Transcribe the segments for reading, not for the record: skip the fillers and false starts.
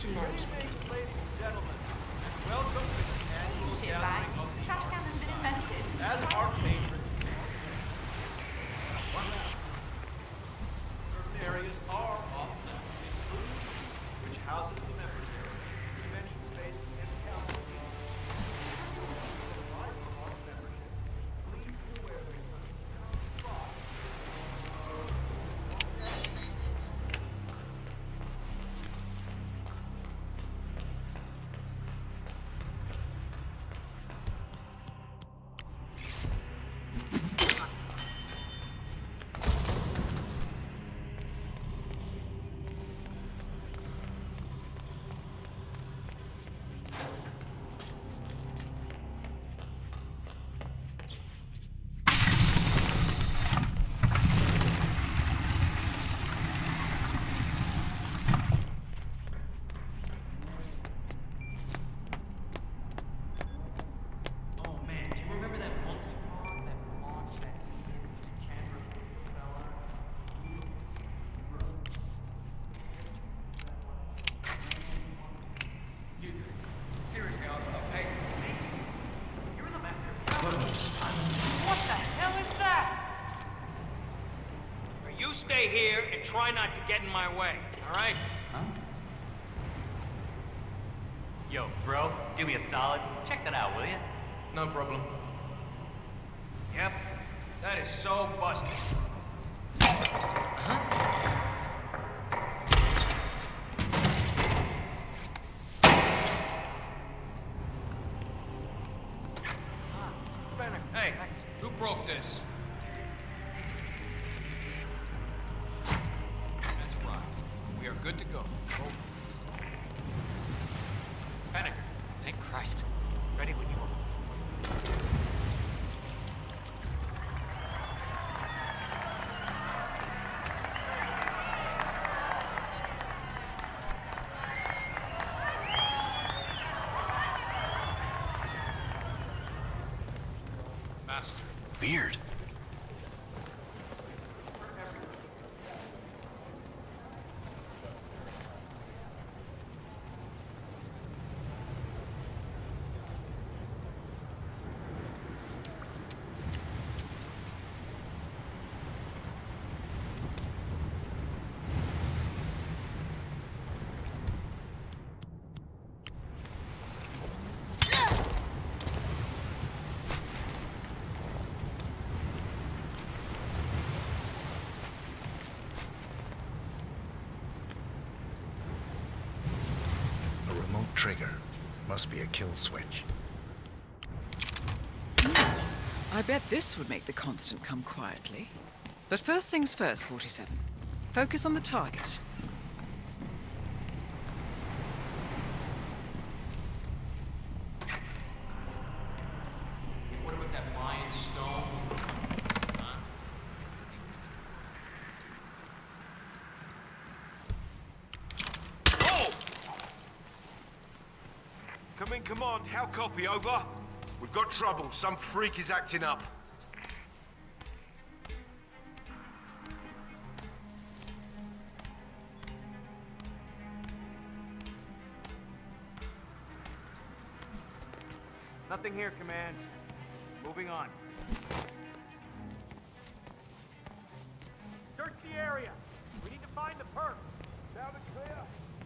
mercenaries. Ladies and gentlemen, welcome to the annual gathering of the Art Society. As our patrons, certain areas are off-limits, including which houses the members area, preventing space and council meetings. Apply for art membership. Please be aware that stay here and try not to get in my way, all right? Huh? Yo, bro, do me a solid. Check that out, will ya? No problem. Yep, that is so busted. Hey, who broke this? That's right. We are good to go. Panic. Thank Christ. Ready when you are. Master. Weird. Trigger. Must be a kill switch. I bet this would make the Constant come quietly. But first things first, 47. Focus on the target. What about that Mayan stone? Huh? Come on. How copy? Over? We've got trouble. Some freak is acting up. Nothing here, Command. Moving on. Search the area. We need to find the perp. Sound and clear.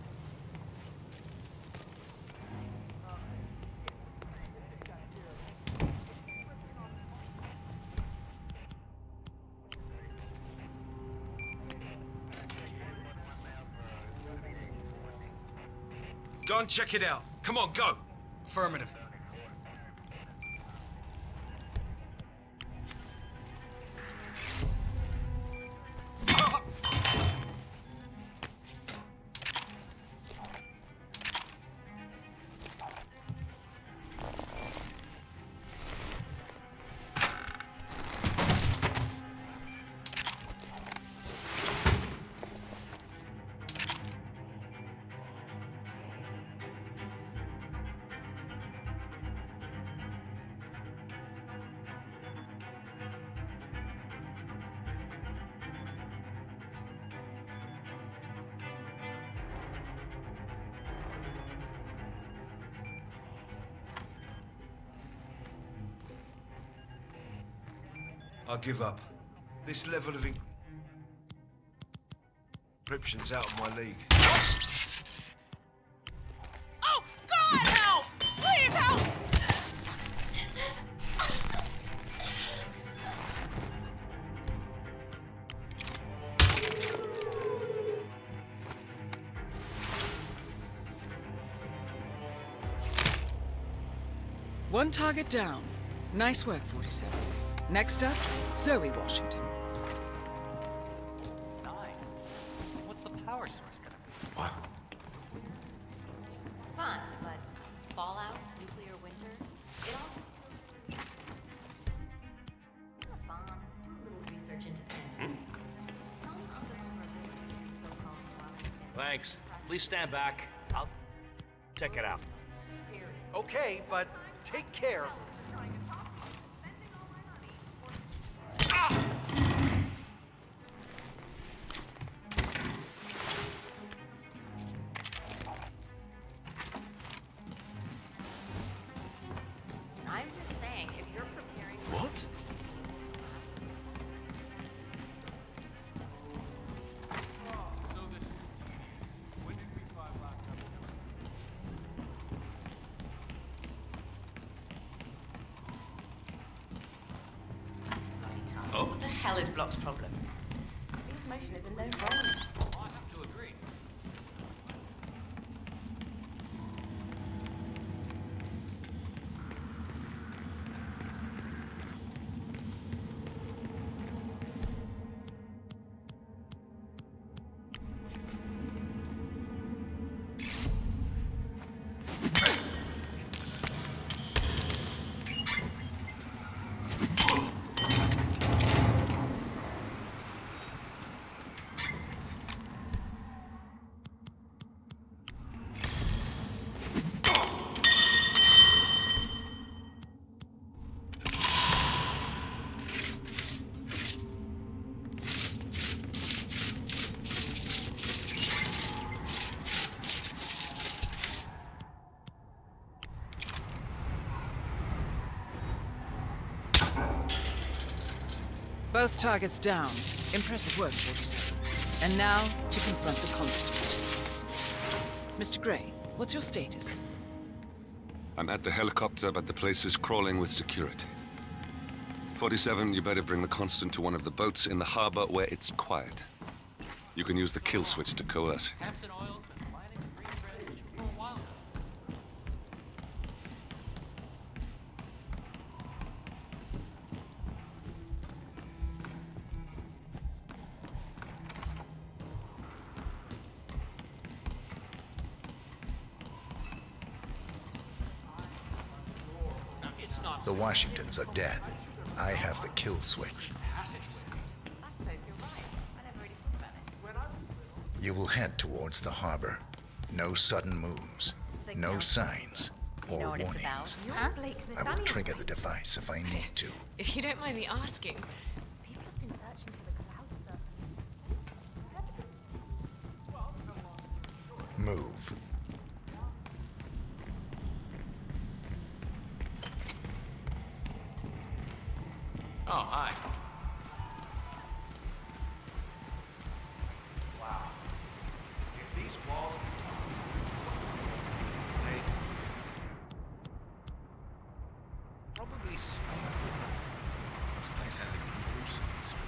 Go and check it out. Come on, go. Affirmative. I give up. This level of encryption's out of my league. Oh, God, help! Please help! One target down. Nice work, 47. Next up, Zoe Washington. 9. What's the power source gonna be? What? Fun, but fallout, nuclear winter, it all a bomb. Do a little research into things. Some of the vulnerabilities in so-called Thanks. Please stand back. I'll check it out. Okay, but take care. I'm just saying, if you're preparing for What? So this is tedious. When did we find last episode? What the hell is Block's problem? His motion is a no roll. I have to agree. Both targets down. Impressive work, 47. And now, to confront the Constant. Mr. Gray, what's your status? I'm at the helicopter, but the place is crawling with security. 47, you better bring the Constant to one of the boats in the harbor where it's quiet. You can use the kill switch to coerce him. Hampson Oil's been planning a green transition for a while now. The Washingtons are dead. I have the kill switch. I suppose you're right. I never really thought about it. You will head towards the harbor. No sudden moves. No signs You know or what it's about? warnings. Huh? Blake I will trigger the device if I need to. If you don't mind me asking. People have been searching for the cloud stuff. Move. Oh, hi. Wow. If these walls can talk, they probably smell. This place has a gruesome history.